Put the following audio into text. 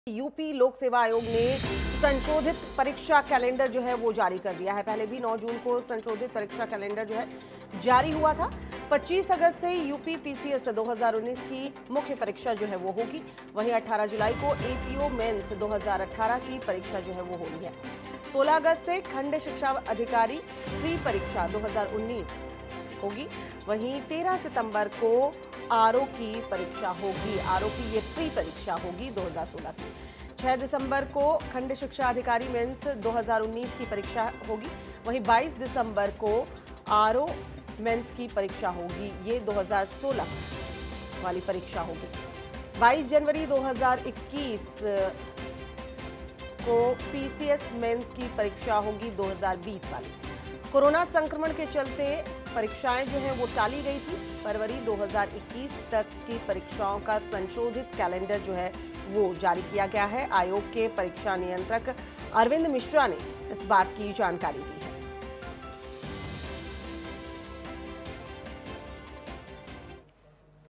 UP लोक सेवा आयोग ने संशोधित परीक्षा कैलेंडर जो है वो जारी कर दिया है। पहले भी 9 जून को संशोधित परीक्षा कैलेंडर जो है जारी हुआ था। 25 अगस्त से यूपी पीसीएस 2019 की मुख्य परीक्षा जो है वो होगी। वहीं 18 जुलाई को एपीओ मेंस 2018 की परीक्षा जो है वो हो रही है। 16 अगस्त से खंड शिक्षा अधिकारी प्री परीक्षा 2019 होगी। वहीं 13 सितंबर को आरओ की परीक्षा होगी। आरओ की ये प्री परीक्षा होगी 2016 की। 6 दिसंबर को खंड शिक्षा अधिकारी मेंस 2019 की परीक्षा होगी। वहीं 22 दिसंबर को आरओ मेंस की परीक्षा होगी। ये 2016 वाली परीक्षा होगी। 22 जनवरी 2021 को पीसीएस मेंस की परीक्षा होगी 2020 वाली। कोरोना संक्रमण के चलते परीक्षाएं जो है वो टाली गई थी। फरवरी 2021 तक की परीक्षाओं का संशोधित कैलेंडर जो है वो जारी किया गया है। आयोग के परीक्षा नियंत्रक अरविंद मिश्रा ने इस बात की जानकारी दी है।